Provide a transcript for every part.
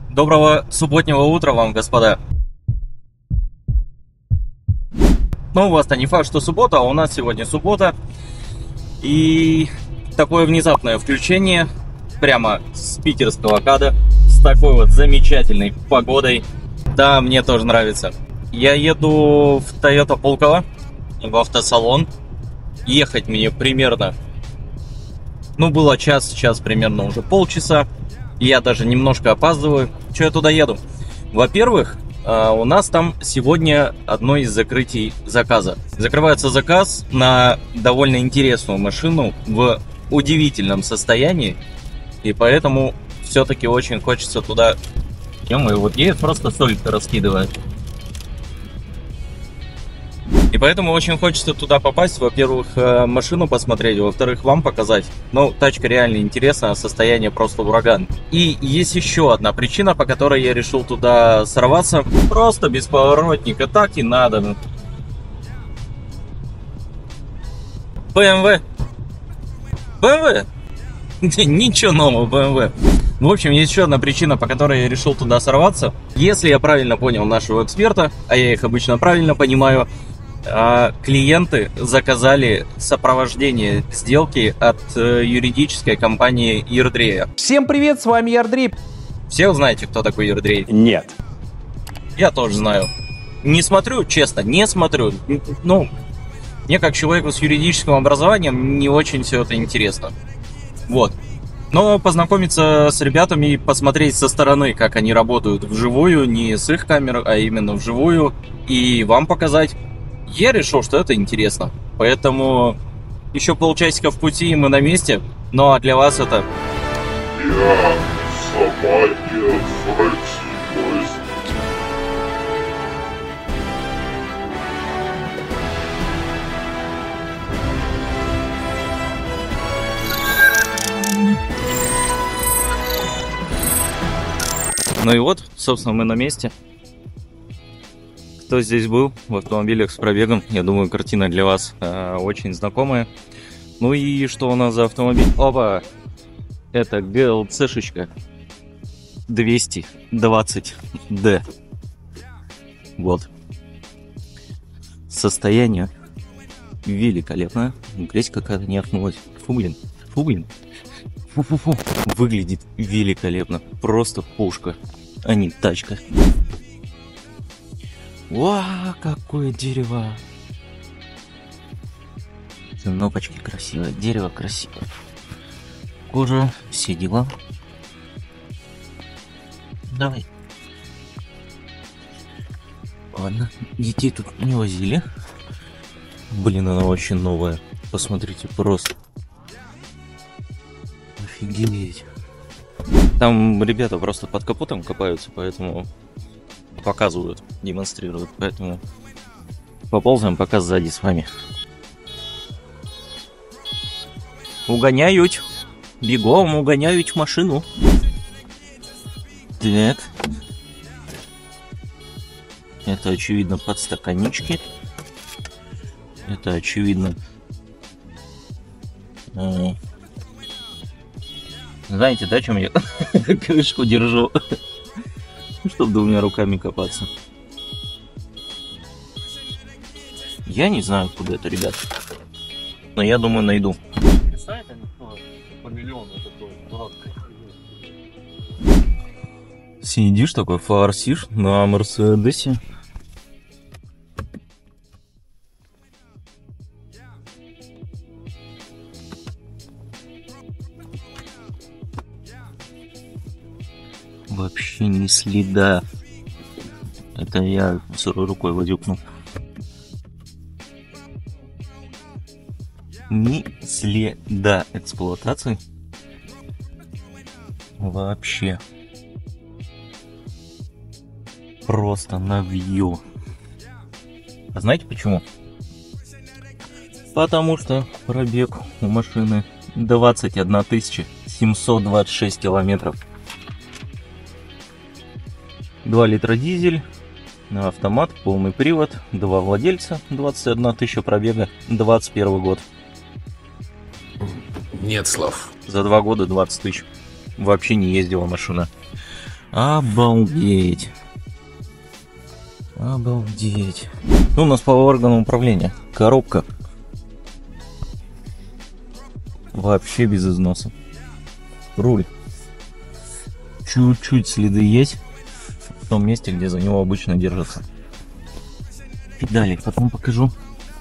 Доброго субботнего утра вам, господа. Ну, у вас-то не факт, что суббота, а у нас сегодня суббота. И такое внезапное включение прямо с питерского КАДа, с такой вот замечательной погодой. Да, мне тоже нравится. Я еду в Toyota Pulkovo, в автосалон. Ехать мне примерно, было час, сейчас примерно уже полчаса. Я даже немножко опаздываю. Что я туда еду? Во-первых, у нас там сегодня одно из закрытий заказа. Закрывается заказ на довольно интересную машину в удивительном состоянии. И поэтому все-таки очень хочется туда... Ё-моё, вот едет, просто соль-то раскидывает. И поэтому очень хочется туда попасть. Во-первых, машину посмотреть, во-вторых, вам показать. Ну, тачка реально интересная, состояние просто ураган. И есть еще одна причина, по которой я решил туда сорваться. Просто без поворотника, так и надо. BMW. BMW? Ничего нового, BMW. В общем, есть еще одна причина, по которой я решил туда сорваться. Если я правильно понял нашего эксперта, а я их обычно правильно понимаю, клиенты заказали сопровождение сделки от юридической компании Ярдрея. Всем привет, с вами Ярдрей. Все вы знаете, кто такой Ярдрей? Нет. Я тоже знаю. Не смотрю, честно, не смотрю. Ну, мне как человеку с юридическим образованием не очень все это интересно. Вот. Но познакомиться с ребятами и посмотреть со стороны, как они работают вживую, не с их камер, а именно вживую, и вам показать. Я решил, что это интересно. Поэтому еще полчасика в пути, и мы на месте. Ну а для вас это... Я сама неотвратимость. Ну и вот, собственно, мы на месте. Кто здесь был в автомобилях с пробегом, я думаю, картина для вас очень знакомая. Ну и что у нас за автомобиль? Опа! Это GLC-шечка 220D. Вот. Состояние великолепное. Грязь какая-то не отмылась. Фу, блин. Фу, блин. Фу-фу-фу. Выглядит великолепно. Просто пушка, а не тачка. Вау, какое дерево! Кнопочки красивые, дерево красивое. Кожа, все дела. Давай. Ладно, детей тут не возили. Блин, она очень новая. Посмотрите, просто. Офигеть. Там ребята просто под капотом копаются, поэтому... показывают, демонстрируют, поэтому поползаем пока сзади с вами. Угоняют, бегом угоняют машину. Так, это очевидно подстаканнички. Это очевидно, знаете, да, чем я крышку держу? Чтобы двумя руками копаться. Я не знаю, куда это, ребят. Но я думаю, найду. Сидишь такой, форсишь на Мерседесе. Вообще ни следа. Это я сырой рукой водюкнул. Ни следа эксплуатации. Вообще. Просто навью. А знаете почему? Потому что пробег у машины 21 726 километров. 2 литра дизель, автомат, полный привод, 2 владельца, 21 тысяча пробега, 21 год. Нет слов. За 2 года 20 тысяч. Вообще не ездила машина. Обалдеть. Обалдеть. Ну, у нас по органам управления. Коробка. Вообще без износа. Руль. Чуть-чуть следы есть в том месте, где за него обычно держатся. Педали потом покажу.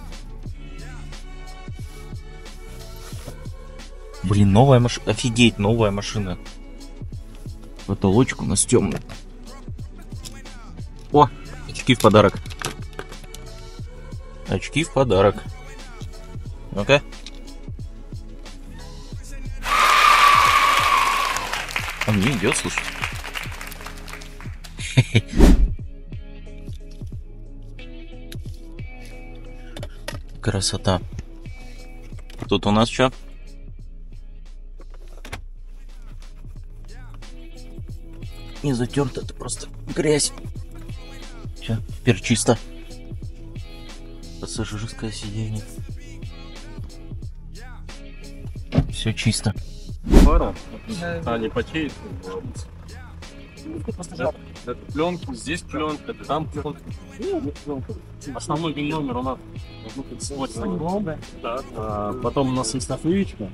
Блин, новая машина. Офигеть, новая машина. Потолочек у нас темный. О, очки в подарок. Очки в подарок. Ну-ка. Он не идет, слушай. Красота. Тут у нас что? Не затерто, это просто грязь. Все, теперь чисто. Пассажирское сиденье. Все чисто. Фара, не потеет. Это пленка, здесь пленка, там пленка. Основной номер у нас да. Потом у нас есть наклеечка.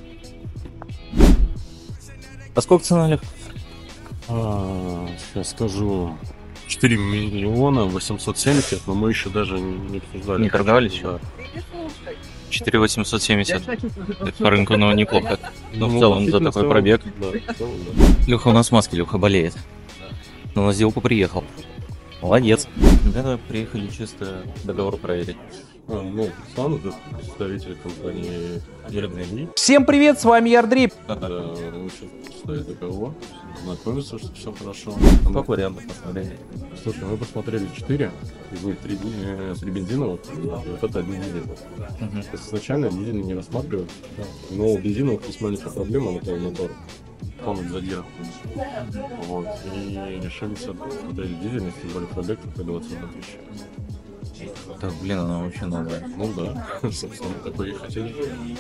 А сколько цена, Олег? Сейчас скажу. 4 миллиона 870, но мы еще даже не обсуждали. Не торговались? Да. 4870. Это по рынку, но неплохо. Но в целом за такой пробег. Да, в целом, да. Леха у нас в маске, Леха болеет. Но на сделку приехал. Молодец. Ребята приехали чисто договор проверить. Ну, Руслан, это представитель компании Airbnb. Всем привет, с вами Ярдрип. Мы сейчас читаем договор, знакомиться, что все хорошо. Как вариантов посмотрели? Слушай, мы посмотрели 4, из них 3 бензиновых, и вот это один дизельный. То есть изначально дизельный не рассматривают, но у бензиновых есть маленькая проблема, это мотор. Полный задир. Вот. И решили смотреть дизельный, сделали пробег только 21 тысяч. Так, блин, она вообще новая. Ну да, собственно, такой и хотели.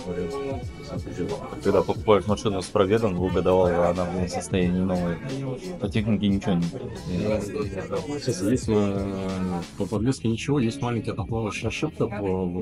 Когда покупаешь машину с пробегом, двухгодовалого, она в состоянии новой. По технике ничего не. Сейчас есть по подвеске ничего, есть маленькая плавающая ошибка по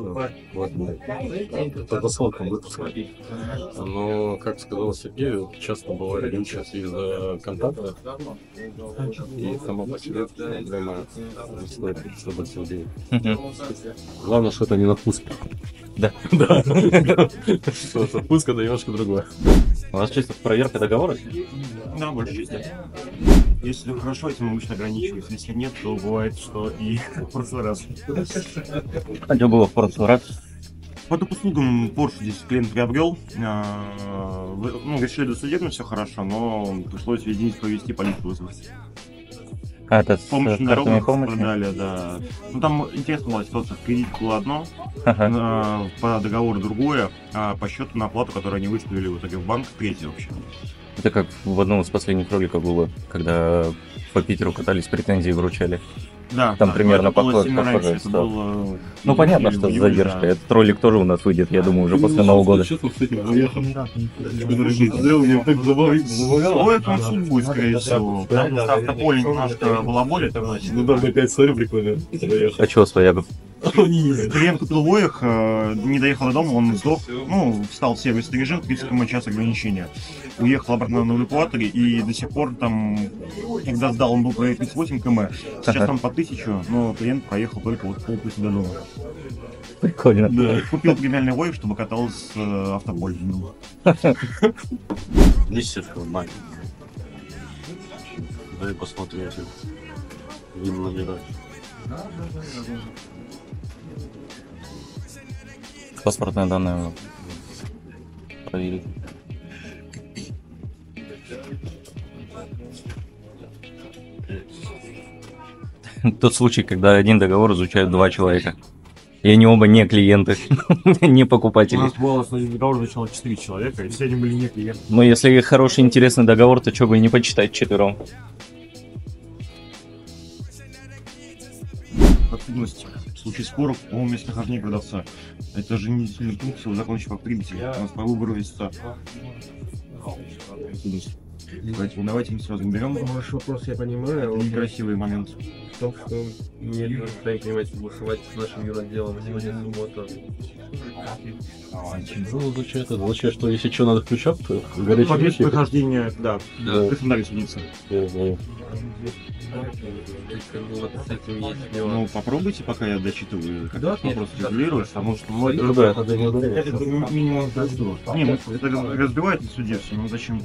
посылкам выпуска. Но, как сказал Сергей, часто бывает сейчас из-за контакта и само по себе проблема не стоит, чтобы Сергей. Главное, что это не на впуске. Да. Да. Что впуск это немножко другое. У вас чисто проверка договора? Да, больше части. Если хорошо, этим обычно ограничиваются. Если нет, то бывает, что и в прошлый раз. А что было в прошлый раз? По допуслугам Porsche здесь клиент приобрел. Решили досудебно, все хорошо, но пришлось весь день провести, полицию вызвать. А, это с Помощь на картами дорогах помощи? продали, да. Ну там интересная была ситуация, в кредит было одно, Ага. по договору другое, а по счету на оплату, которую они выставили в итоге в банк, третье вообще. Это как в одном из последних роликов было, когда по Питеру катались, претензии вручали. Да, Там да, примерно но это было похоже- сильно раньше, похожая это ситуация. было Ну понятно, что с в задержкой. да. Этот ролик тоже у нас выйдет, я думаю, уже после Нового года. Честно, с этим заехал. Сделал, мне так забавлял. Ой, это суд будет, скорее всего. Потому что автополе немножко балаболит. Ну да, опять смотрю, прикольно. Заехал. А чего своягов? Клиент купил Воях, не доехал до дома, он сдох, встал в сервисный режим, 30 км/час ограничения. Уехал обратно на эвакуаторе и до сих пор там, когда сдал, он был проехать 38 км. Сейчас Ага. там по 1000, но клиент проехал только вот полпути до дома. Прикольно. Да. Купил премиальный Воях, чтобы катался автополь. Листьевка маленькая. Дай посмотреть. Видно набирать. Паспортные данные проверить. Тот случай, когда один договор изучают два человека. И они оба не клиенты, не У покупатели. нас было один договор, изучало 4 человека, и все они были не клиенты. Но если хороший, интересный договор, то что бы и не почитать четвером. Активность в случае споров по местонахождению продавца. Это же не сильный пункт, закончив по прибыли. У нас по выбору есть Поэтому давайте мы сразу берем. Ваш вопрос я понимаю. Это некрасивый момент. В том, что нет, нужно понимать, согласовать с нашим юротделом сегодня суббота. Ну, означает, что если что, надо включать, то горячий По ключ. прохождения, да, Да. Краснодаре судиться. Я знаю. Вот с этим есть Ну, нюанс. попробуйте, пока я дочитываю, как Да, этот вопрос нет, регулируешь, потому что многие... Ну да, это не Это удобно. минимум не, ну, это разбивает в суде все, ну зачем?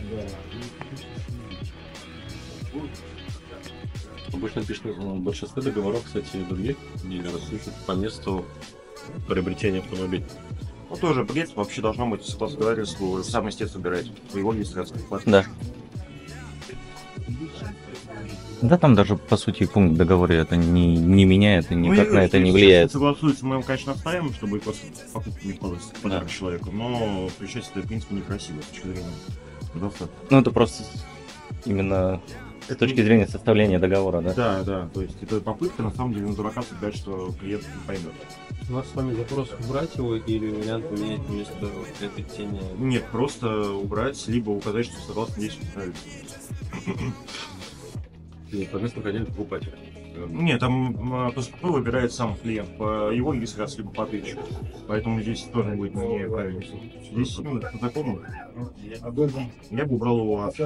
Обычно пишут, в большинстве договоров, кстати, других дилеров пишут по месту приобретения автомобиля. Ну тоже бред, вообще должно быть согласно договоренству, сам истец убирает его регистрацию. Да. Да, там даже, по сути, пункт в договоре это не меняет и никак на это не влияет. Согласуется, мы, конечно, оставим, чтобы просто покупку не полость подарок Да. человеку, но включать это, в принципе, некрасиво с точки зрения продавца. Ну, это просто именно с точки зрения составления договора, да? Да, да, то есть это попытка, на самом деле, на дурака сказать, что клиент не поймет. У нас с вами запрос убрать его или вариант поменять вместо приобретения? Нет, просто убрать, либо указать, что согласно действию правительства. По месту хозяина покупателя. Нет, там ПСП выбирает сам клиент по его регистрации, либо по тысячу. Поэтому здесь тоже будет неправильно. Здесь именно по закону я бы убрал его от...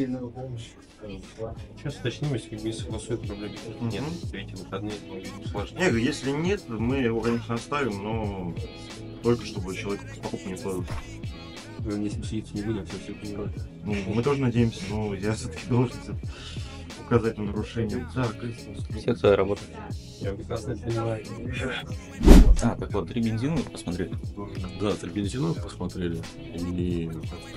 Сейчас уточним, если как бы согласует проблемы. Нет, эти выходные сложно. Я говорю, если нет, мы его, конечно, оставим, но только чтобы человек с покупкой не сложился. Если сидеться не будем, все понимают. Ну, мы тоже надеемся, но я все-таки должен указать на нарушение. Так, Все своя работа. Я прекрасно это понимаю. А, так вот, 3 бензина посмотрели. Да, 3 бензиновых посмотрели. И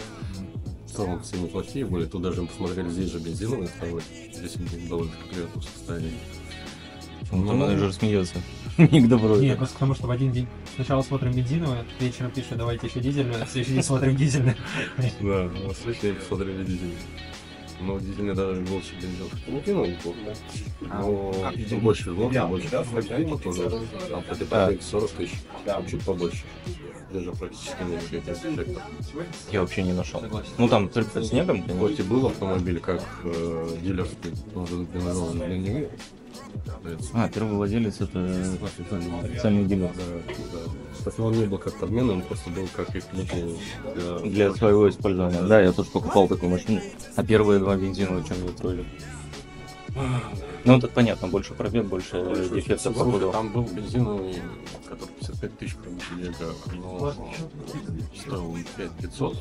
в целом все неплохие были. Тут даже мы посмотрели здесь же бензиновый второй. Здесь он довольно приятном состоянии. Там менеджер смеется. Не к добру. Нет, это. просто потому что в один день сначала смотрим бензиновый, вечером пишет, давайте еще дизельную, а в следующий день смотрим дизельный. Да, на следующий день посмотрели дизель. Но дизельный даже лучше бензин. Ну, неплохо. Но чем больше везло, тем больше. Купа тоже. Там по ТП 40 тысяч. Чуть побольше. Даже практически не эффектов. Я вообще не нашел. Ну там только под снегом. Хоть и был автомобиль как дилерский, но уже например, для него. А, первый владелец это официальный дилер. Кстати, он не был как подменный, он просто был как их Для своего использования. Да, я тоже покупал такую машину. А первые 2 бензиновые чем не строили. Ну, это понятно, больше пробег, больше дефектов по ходу. Там был бензиновый, который 55 тысяч пробега, но стоил 5500.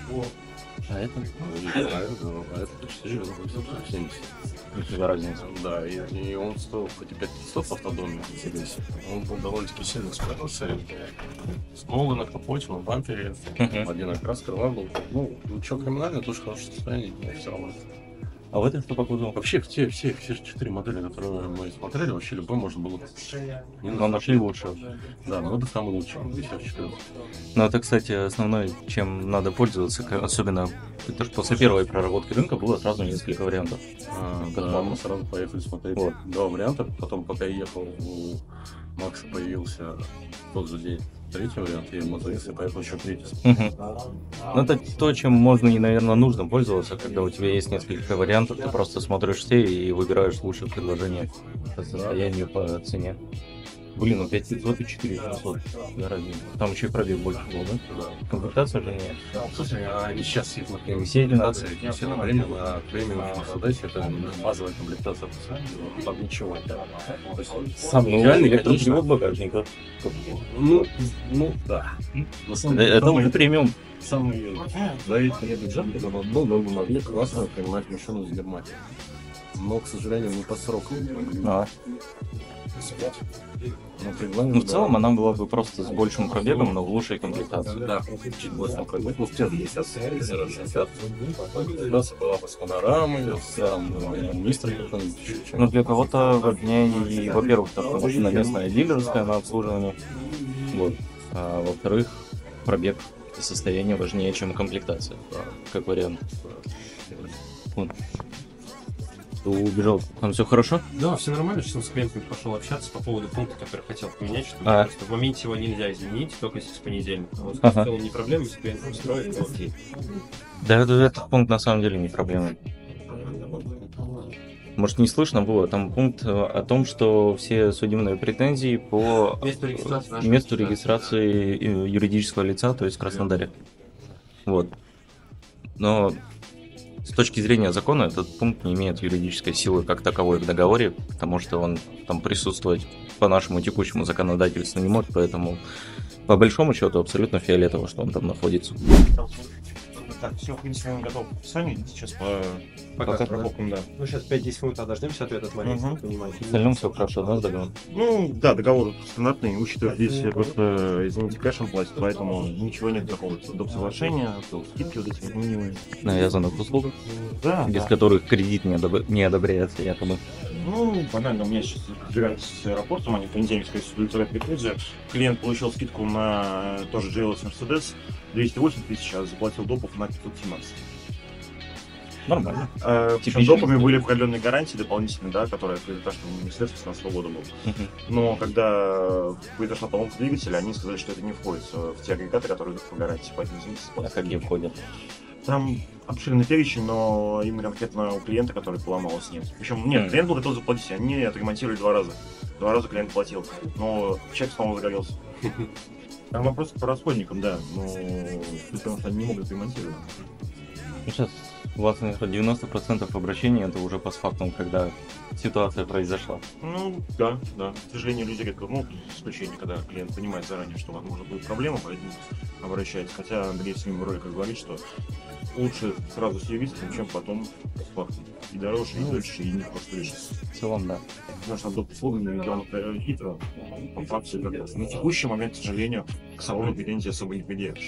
А это? А это почти 870. Нифига разница. Да, и он стоил хоть и 5500 в автодоме, он был довольно-таки сильно справился. Смолы на капоте, на бампере, один окрас, крыла был. Ну, ничего криминального, тоже в хорошем состоянии, но все равно. А в этом что по кузову? Вообще все 4 модели, которые мы смотрели, вообще любой можно было купить. Но нашли лучше. Да, но это самый лучший, 54. Ну, это, кстати, основное, чем надо пользоваться, особенно потому что после первой проработки рынка было сразу несколько вариантов. Да, мы сразу поехали смотреть Вот. 2 варианта, потом пока я ехал, у Макса появился тот же день 3-й вариант, я ему завис и поехал еще 3-й. Ну, это то, чем можно и, наверное, нужно пользоваться, когда у тебя есть несколько вариантов, ты просто смотришь все и выбираешь лучшее предложение по состоянию, по цене. Блин, ну 5500 и 4700. Да, разница. Там еще и пробег больше был, да? Комплектация же не... Слушай, они сейчас есть, например, Все или надо? комплектации, все на время, на премиум Mercedes, это базовая комплектация, там ничего. То есть, самый идеальный, конечно, электропривод багажника. да. Это уже премиум. Самый зависимый бюджет, когда у нас был, но мы могли классно принимать машину из Германии. Но, к сожалению, не по сроку. А. Ну, в целом она была бы просто с большим пробегом, но в лучшей комплектации. Да, чуть больше пробег. Ну, сейчас 60. Комплектация была бы с панорамой, с мистером каким-нибудь. Ну, для кого-то важнее, и, во-первых, такая машина местная дилерская на обслуживание. Вот. А во-вторых, пробег и состояние важнее, чем комплектация, как вариант. Вот. что убежал. Там все хорошо? Да, все нормально, сейчас он с клиентами пошел общаться по поводу пункта, который хотел поменять, что А. просто в моменте его нельзя изменить, только если с понедельника. Он Ага. сказал, в целом не проблема, если клиент строит, то окей. Да, этот пункт на самом деле не проблема. Может, не слышно было, там пункт о том, что все судебные претензии по Месту регистрации нашей месту организации. регистрации юридического лица, то есть в Краснодаре. Вот. Но с точки зрения закона этот пункт не имеет юридической силы как таковой в договоре, потому что он там присутствовать по нашему текущему законодательству не может, поэтому по большому счету абсолютно фиолетово, что он там находится. Так, все, в принципе, он готов к подписанию. Сейчас по Пока. пробокам, да. Ну, сейчас 5-10 минут дождемся ответа от Марии, Мгм. понимаете. В остальном все хорошо, да, с договором? Ну, да, договор стандартный, учитывая, здесь просто, извините, кэшем платят, поэтому ничего нет такого доп. Соглашения, то скидки вот эти вот минимумы. Навязанных услуг, Да, без да. которых кредит не одобряется якобы. Ну, банально, у меня сейчас разбираются с аэропортом, они в понедельник, скорее всего, удовлетворят претензию. Клиент получил скидку на тоже GLS Mercedes 208 тысяч, а заплатил допов на 517. Нормально. Причем Типично. допами были определенные гарантии дополнительные, да, которые то, что Mercedes 15 года был. Но когда произошла поломка двигателя, они сказали, что это не входит в те агрегаты, которые идут по гарантии, поэтому извините, А какие входят? Там обширный перечень, но именно конкретно у клиента, который поломал с ним. Причем, нет, клиент был готов заплатить, они отремонтировали 2 раза. 2 раза клиент платил, но человек снова загорелся. Там вопрос по расходникам, да, но потому что они не могут ремонтировать. Ну, сейчас у вас, наверное, 90% обращений это уже постфактум, когда ситуация произошла. Ну, да. К сожалению, люди редко, исключение, когда клиент понимает заранее, что, возможно, будет проблема, поэтому обращается. Хотя Андрей в своем роликах говорит, что лучше сразу с юристом, чем потом постфактум. И дороже, и дольше, и не просто лишь. В целом, да. Потому что доп. Услугами идем хитро. По факту, на текущий момент, к сожалению, к салону претензий особо не предъявишь.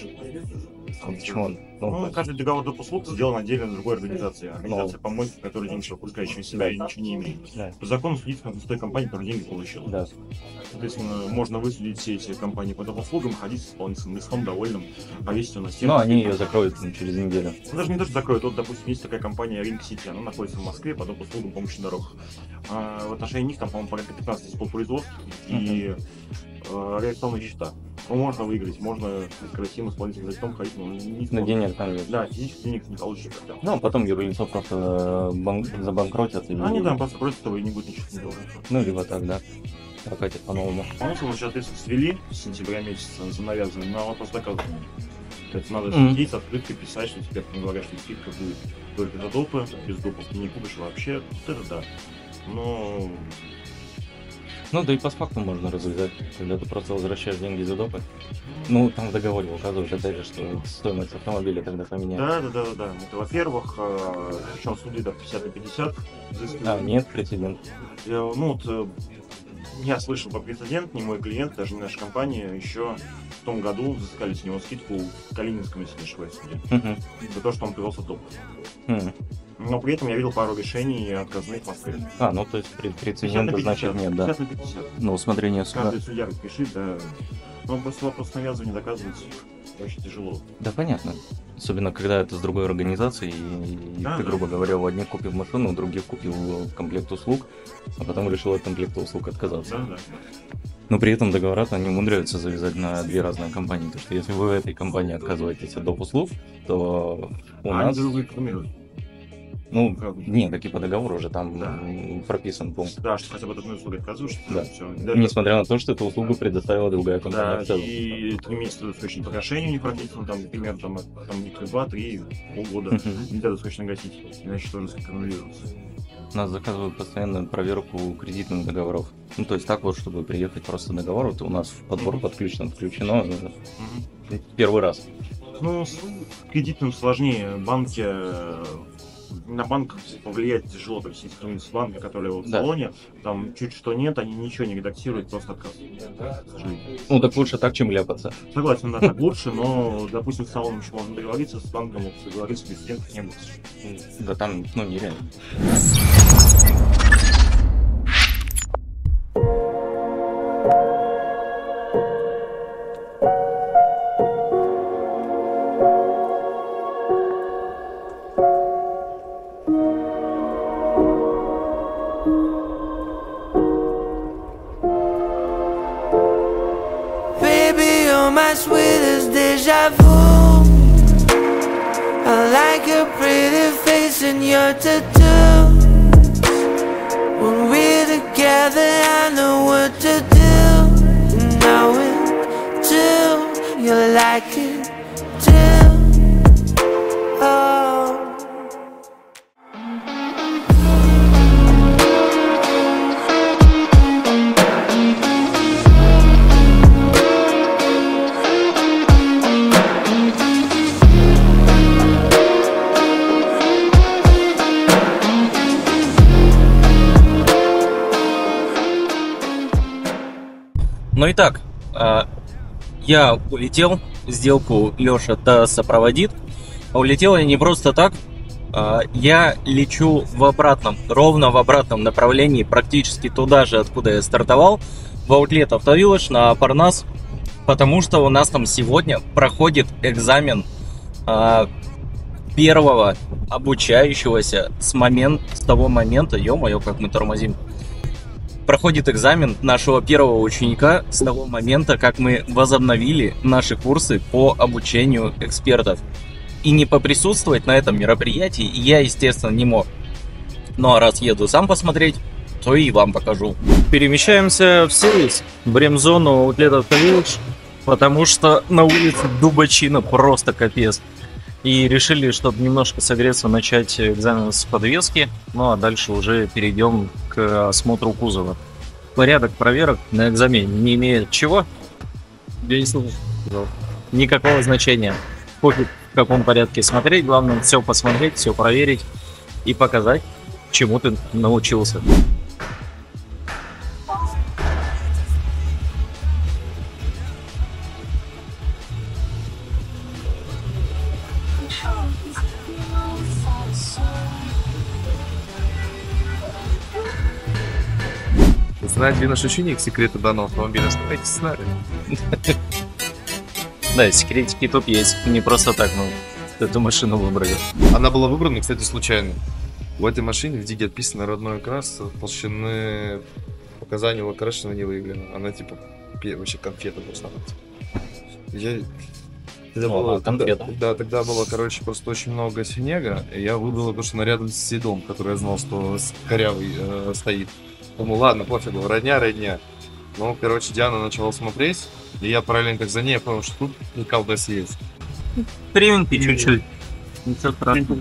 А почему? Ну, каждый договор доп. Услуг сделан отдельно другой организацией. Организация помойки, которая деньги выпускающая себя и ничего не имеет. Да. По закону судиться надо с той компанией, которая деньги получила. Да. Соответственно, можно высудить все эти компании по доп. Услугам, ходить с исполнительным листом довольным, повесить его на стену. Но они ее закроют через неделю. Ну, даже не то, что закроют. Вот, допустим, есть такая компания Ring City, она находится в Москве по доп. Услугам помощи дорог. В отношении них там, по-моему, порядка 15 тысяч по производству и реакционные счета. Ну, можно выиграть, можно открыть им исполнительным листом ходить, но не На сможет. денег там есть. Да, физически денег не получишь никогда. Ну, а потом юрлицо просто забанкротят. И... Они там просто просят этого и не будет ничего не делать. Ну, либо так, да. Прокатят по-новому. Смысл сейчас, если свели с сентября месяца за навязывание, на вопрос доказывания. То есть надо Мгм. сидеть с открыткой, писать, что теперь ты говоришь, что скидка будет только за допы, без допов ты не купишь вообще. Вот это да. Но Ну, да и постфактум можно развязать, когда ты просто возвращаешь деньги за допы. Ну, там в договоре указывают, опять же, что стоимость автомобиля тогда поменяется. да. Это, во-первых, причем суды до 50 на 50 взыскивают. А, нет, прецедент. Я слышал про прецедент, не мой клиент, даже не наша компания, еще в том году взыскали с него скидку в Калининском, если не ошибаюсь, суде, Мгм. за то, что он привелся доп. Мгм. Но при этом я видел пару решений отказных в Москве. А, ну, то есть 50 прецедента, на 50, значит, нет, да. 50 на 50. На усмотрение суда. Каждый судья пишет, да. Но просто вопрос навязывания доказывать очень тяжело. Да, понятно. Особенно, когда это с другой организацией, и Да, ты, да. грубо говоря, у одних купил машину, у других купил комплект услуг, а потом решил от комплекта услуг отказаться. Да. Но при этом договора они умудряются завязать на 2 разные компании. То что если вы в этой компании отказываетесь от доп. Услуг, то у Они нас... друг друга рекламируют. Ну, Правда. нет, так и по договору уже там Да. прописан пункт. Да, что хотя бы от одной услуги отказываешься, Да. все. Несмотря на то, что эту услугу предоставила другая компания Да, в целом. и 3 месяца досрочное погашение у них прописано, там, например, там 2-3, полгода. Мгм. Нельзя досрочно гасить, иначе тоже сконтролируется. Нас заказывают постоянно проверку кредитных договоров. Ну, то есть так вот, чтобы приехать просто договор, вот у нас в подбор Мгм. подключено первый раз. Ну, с кредитным сложнее. Банки, на банк повлиять тяжело, то есть есть кто-нибудь с банка, который в Да. салоне, там чуть что нет, они ничего не редактируют, просто отказ. К сожалению. Ну, так лучше так, чем ляпаться. Согласен, да, так лучше, но, допустим, с салоном еще можно договориться, с банком вот договориться, прецедентов не было. Да там, ну, нереально. and you're tattoo. When we're together, I know what to do. And now it too, you like it too. Oh. Ну и так, я улетел, сделку Леша сопроводит. А улетел я не просто так, я лечу ровно в обратном направлении, практически туда же, откуда я стартовал, в Outlet Автовилледж на Парнас, потому что у нас там сегодня проходит экзамен первого обучающегося с того момента, ё-моё, как мы тормозим, проходит экзамен нашего первого ученика с того момента, как мы возобновили наши курсы по обучению экспертов. И не поприсутствовать на этом мероприятии я, естественно, не мог. Ну а раз еду сам посмотреть, то и вам покажу. Перемещаемся в сервис, в ремзону Outlet Автовилледж, потому что на улице дубачина просто капец. И решили, чтобы немножко согреться, начать экзамен с подвески. Ну а дальше уже перейдем к осмотру кузова. Порядок проверок на экзамене не имеет чего? Я не слышал. Никакого значения. Пофиг, в каком порядке смотреть. Главное все посмотреть, все проверить и показать, чему ты научился. Знать для наших ученик секреты данного автомобиля, оставайтесь с нами. Да, секретики тут есть. Не просто так, эту машину выбрали. Она была выбрана, кстати, случайно. В этой машине в диге отписано родной окрас, толщины показаний у окрашена не выявлено. Она типа вообще конфета просто. Тогда было, короче, просто очень много снега, и я выбрал то, что она рядом с седом, который я знал, что корявый стоит. Думаю, ладно, пофигу, родня. Ну, короче, Диана начала смотреть, и я параллельно как за ней, я понял, что тут не колбас есть. Приминки чуть-чуть. Ничего страшного.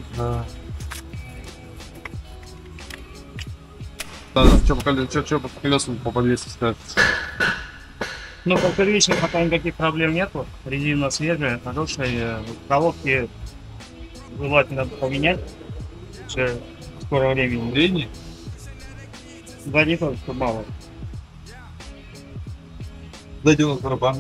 Что по колесам по подвесу ставить? Ну, по первичным пока никаких проблем нету. Резина свежая, хорошая. Головки желательно поменять. Уже в скором времени. Средний? Да, не только мало. Дойдем на барабан.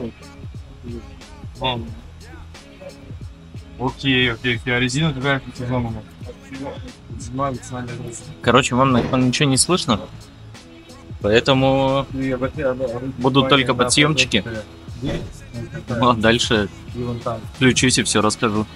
Окей, а резина какая сезонная? Короче, вам ничего не слышно, поэтому будут только подсъемчики. Ну, а дальше включусь и все расскажу.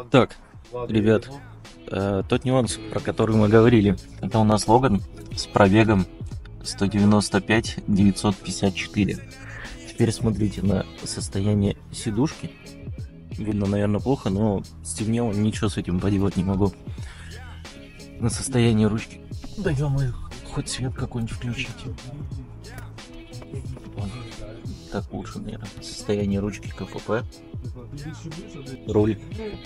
Так, ребят, тот нюанс, про который мы говорили, это у нас Логан с пробегом 195 954. Теперь смотрите на состояние сидушки. Видно, наверное, плохо, но стемнело, ничего с этим поделать не могу. На состояние ручки. Да ё-моё, хоть свет какой-нибудь включите. Вон. Так лучше, наверное. Состояние ручки КПП. Руль.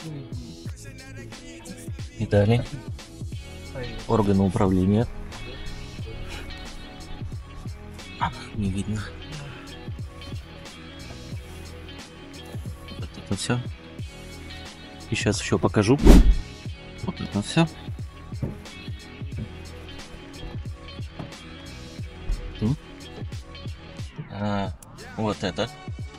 Педали. Органы управления. Не видно. Вот это все. И сейчас еще покажу. Вот это все. Вот это.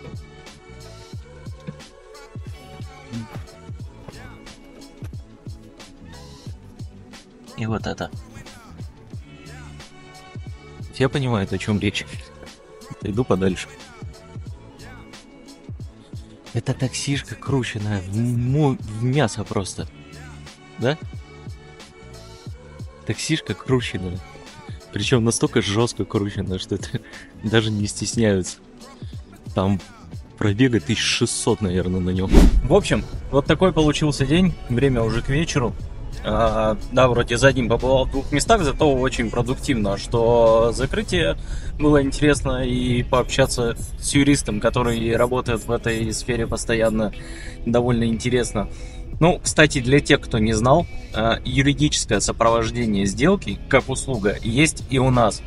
И вот это. Все понимают, о чем речь. Иду подальше. Это таксишка крученная в мясо просто. Да? Таксишка крученная. Причем настолько жестко крученная, что это даже не стесняются. Там пробега 1600, наверное, на нем. В общем, вот такой получился день. Время уже к вечеру. Да, вроде за день побывал в 2 местах, зато очень продуктивно, что закрытие было интересно, и пообщаться с юристом, который работает в этой сфере постоянно, довольно интересно. Ну, кстати, для тех, кто не знал, юридическое сопровождение сделки как услуга есть и у нас.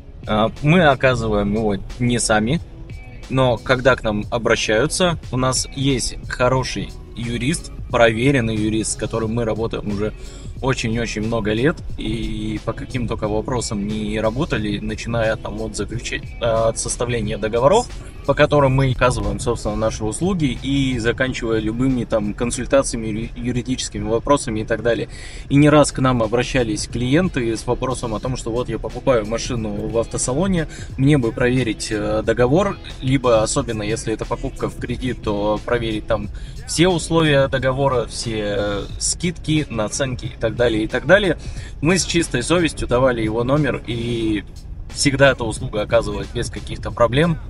Мы оказываем его не сами, но когда к нам обращаются, у нас есть хороший юрист, проверенный юрист, с которым мы работаем уже очень-очень много лет, и по каким только вопросам не работали, начиная там от от составления договоров, по которым мы оказываем, собственно, наши услуги, и заканчивая любыми там консультациями, юридическими вопросами и так далее. И не раз к нам обращались клиенты с вопросом о том, что вот я покупаю машину в автосалоне, мне бы проверить договор, либо, особенно если это покупка в кредит, то проверить там все условия договора, все скидки, наценки и так далее, и так далее. Мы с чистой совестью давали его номер, и всегда эта услуга оказывалась без каких-то проблем,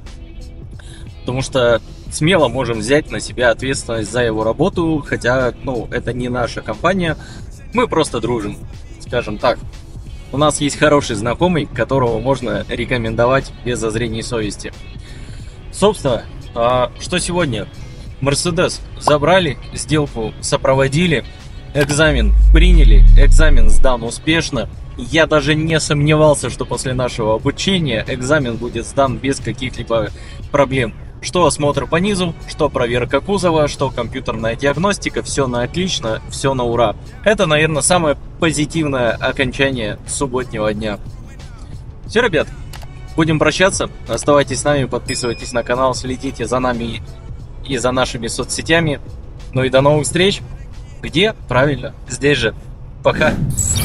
потому что смело можем взять на себя ответственность за его работу, хотя, ну, это не наша компания, мы просто дружим, скажем так. У нас есть хороший знакомый, которого можно рекомендовать без зазрений совести. Собственно, что сегодня? Мерседес забрали, сделку сопроводили, экзамен приняли, экзамен сдан успешно. Я даже не сомневался, что после нашего обучения экзамен будет сдан без каких-либо проблем. Что осмотр по низу, что проверка кузова, что компьютерная диагностика, все на отлично, все на ура. Это, наверное, самое позитивное окончание субботнего дня. Все, ребят, будем прощаться. Оставайтесь с нами, подписывайтесь на канал, следите за нами и за нашими соцсетями. Ну и до новых встреч. Где? Правильно, здесь же. Пока.